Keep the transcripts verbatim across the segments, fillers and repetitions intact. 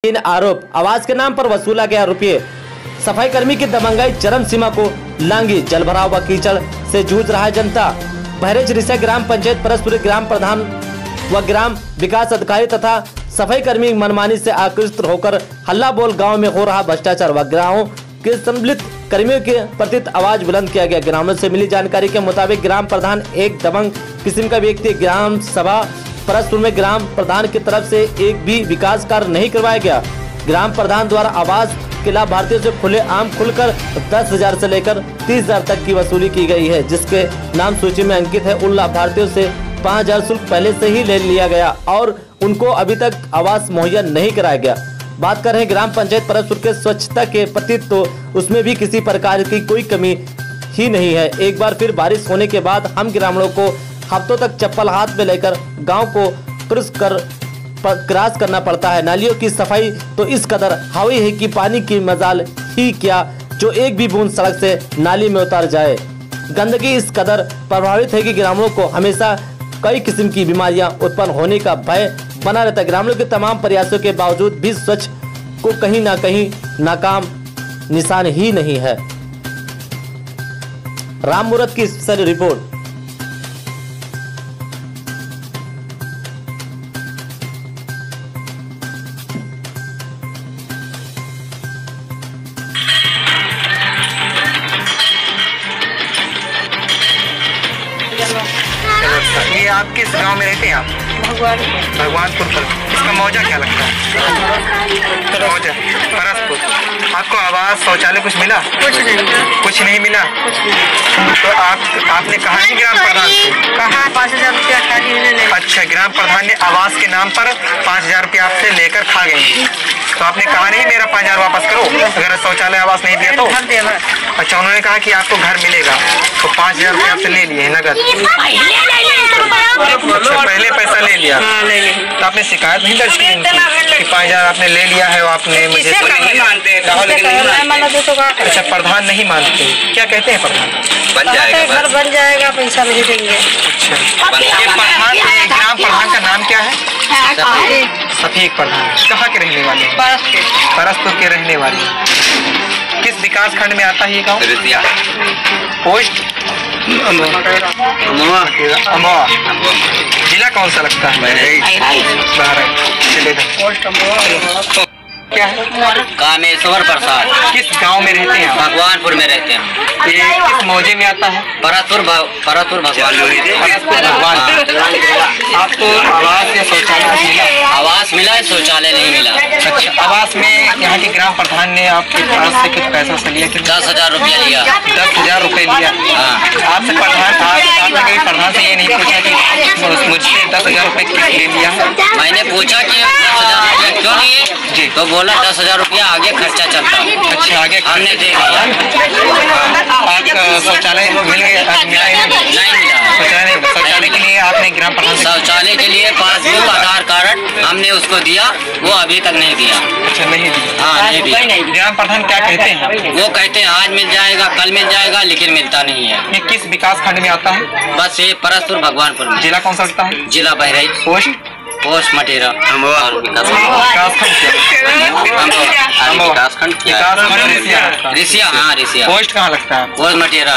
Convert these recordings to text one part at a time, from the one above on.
तीन आरोप, आवास के नाम पर वसूला गया रुपये, सफाई कर्मी की दबंगाई चरम सीमा को लांगी, जलभराव व कीचड़ से जूझ रहा है जनता। बहरेज रिसा ग्राम पंचायत परसपुर ग्राम प्रधान व ग्राम विकास अधिकारी तथा सफाई कर्मी मनमानी से आकृष्ट होकर हल्ला बोल गाँव में हो रहा भ्रष्टाचार व ग्रामों के सम्मिलित कर्मियों के प्रति आवाज बुलंद किया गया। ग्रामीणों से मिली जानकारी के मुताबिक ग्राम प्रधान एक दबंग किस्म का व्यक्ति, ग्राम सभा परसपुर में ग्राम प्रधान की तरफ से एक भी विकास कार्य नहीं करवाया गया। ग्राम प्रधान द्वारा आवास के लाभार्थियों से खुले आम खुलकर दस हजार से लेकर तीस हजार तक की वसूली की गई है, जिसके नाम सूची में अंकित है। उन लाभार्थियों से पाँच हजार शुल्क पहले से ही ले लिया गया और उनको अभी तक आवास मुहैया नहीं कराया गया। बात कर रहे हैं ग्राम पंचायत परसपुर के स्वच्छता के प्रति, तो उसमें भी किसी प्रकार की कोई कमी ही नहीं है। एक बार फिर बारिश होने के बाद हम ग्रामीणों को हफ्तों तक चप्पल हाथ में लेकर गांव को क्रॉस कर क्रॉस करना पड़ता है। नालियों की सफाई तो इस कदर हावी है कि पानी की मजाल ही क्या जो एक भी बूंद सड़क से नाली में उतर जाए। गंदगी इस कदर प्रभावित है कि ग्रामीणों को हमेशा कई किस्म की बीमारियां उत्पन्न होने का भय बना रहता है। ग्रामीणों के तमाम प्रयासों के बावजूद भी स्वच्छ को कहीं ना कहीं नाकाम निशान ही नहीं है। राम मूरत की स्पेशल रिपोर्ट। ये आप किस गांव में रहते हैं? आप भगवानपुर। भगवानपुर पर इसका मौजा क्या लगता है? मौजा परसपुर। आपको आवास शौचालय कुछ मिला? कुछ नहीं कुछ नहीं मिला। कुछ नहीं। तो आप आपने कहा है ग्राम प्रधान से? कहा पाँच हजार रुपया खाली नहीं। अच्छा, ग्राम प्रधान ने आवास के नाम पर पाँच हजार रुपया आपसे लेकर खा गए। तो आपने कहा नहीं मेरा पाँच हजार वापस करो अगर शौचालय आवास नहीं दिया तो? अच्छा, उन्होंने कहा कि आपको घर मिलेगा, तो पाँच हजार रुपया आपसे ले लिए नगद। अच्छा, पहले पैसा ले लिया। तो आपने शिकायत नहीं दर्ज की इनकी कि पाँच हजार आपने ले लिया है? वो आपने मुझे नहीं मानते। अच्छा, प्रधान नहीं मानते, क्या कहते हैं प्रधान? बन जाएगा, घर बन जाएगा, पैसा नहीं देंगे। अच्छा, ये प्रधान, ग्राम प्रधान का नाम क्या है? सफीक प्रधान। कहाँ के रहने वाले? परसपुर के रहने वाले। किस विकास खंड में आता है ये गाँव? पोस्ट अमवा। जिला कौन सा लगता है? क्या है? कामेश्वर प्रसाद। किस गांव में रहते हैं? भगवानपुर में रहते हैं। ये किस मौजे में आता है? परसपुर परसपुर भगवान भगवान। आपको आवास या शौचालय मिला? आवास मिला है, शौचालय नहीं मिला। अच्छा, आवास में यहाँ के ग्राम प्रधान ने आपके पास से कुछ पैसा से लिया? दस हजार रुपया लिया। दस हजार रुपये लिया। हाँ। आपसे प्रधान आपने कभी प्रधान से ये नहीं पूछा कि मुझसे दस हजार रुपये किस ले लिया? मैंने पूछा कि दस हजार रुपया क्यों लिए जी, तो बोला दस हजार रुपया आगे खर्चा चलता। अच्छा, आगे हमने दे दिया। आपका शौचालय मिल गया? नहीं मिला। शौचालय शौचालय के लिए आपने ग्राम प्रधान शौचालय के लिए पासबुक आधार कार्ड हमने उसको दिया, वो अभी तक नहीं दिया। अच्छा, नहीं दिया। हाँ, नहीं दिया। ग्राम प्रधान क्या कहते हैं? वो कहते हैं आज मिल जाएगा, कल मिल जाएगा, लेकिन मिलता नहीं है। ये किस विकास खंड में आता है? बस ये परसपुर भगवानपुर में। जिला कौन सा लगता है? जिला बहराइच। Post post Matera. रिसिया। हाँ, रिसिया। पोस्ट कहाँ लगता है? पोस्ट मटेरा।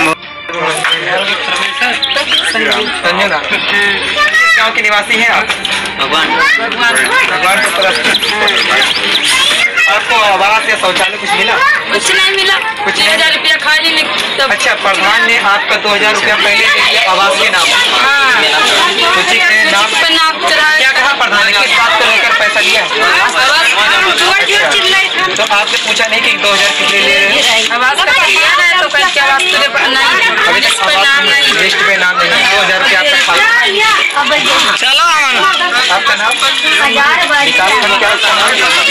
संजना, गाँव के निवासी हैं आप? भगवान भगवान आपको आवास या शौचालय कुछ मिला? कुछ नहीं मिला। कुछ नहीं हजार रुपया खाली नहीं। अच्छा, प्रधान ने आपका दो हजार रुपया पहले ले लिया आवास के नाम पर। उसी के नाम क्या कहा प्रधान ने? किस बात को लेकर पैसा लिया? तो आपने पूछा नहीं कि दो हजार कितने ले रहे हैं? अभी तक लिस्ट पे नाम नहीं है। दो हजार रुपया आपका। चलो आपका नाम? विकास खंड क्या आपका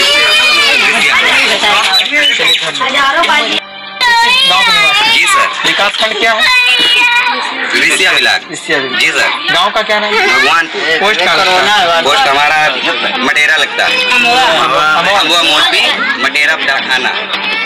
नाम? जी सर। विकास खंड क्या है? रिसिया मिला। जी सर। गांव का क्या नाम है? भगवान। पोस्ट का पोस्ट हमारा मटेरा लगता है। अमवा मोटी मटेरा डाकखाना।